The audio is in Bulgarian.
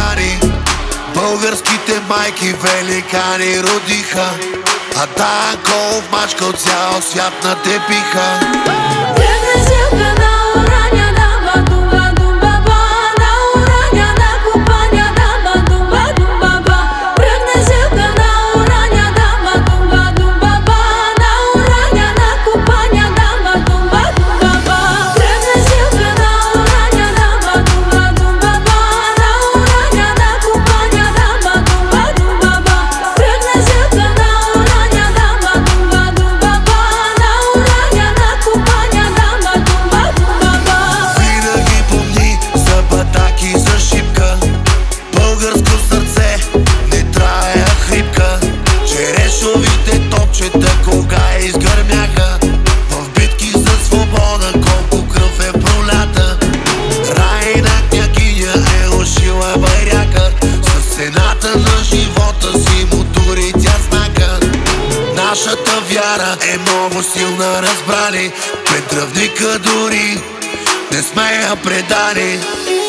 балкани. Българските майки великани родиха, а Данко мачкал цял свят на тепиха. Кога изгърмяха в битки за свобода, колко кръв е пролята. Райна княгиня е ушила байряка, с цената на живота си му тури тя знака. Нашата вяра е много силна, разбрали, пред дръвника дори не сме я предали.